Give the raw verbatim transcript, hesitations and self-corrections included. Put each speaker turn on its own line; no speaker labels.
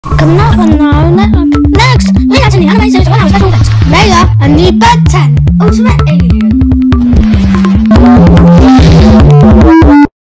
Kenapa now? Next, we got an animated one. I was Mega, a new bed ten, Ultimate Alien.